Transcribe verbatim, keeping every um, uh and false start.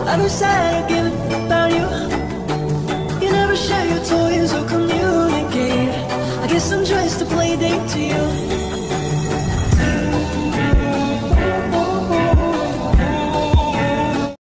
I know sad again about you. You never share your toys or communicate. I guess I'm just a play date to you.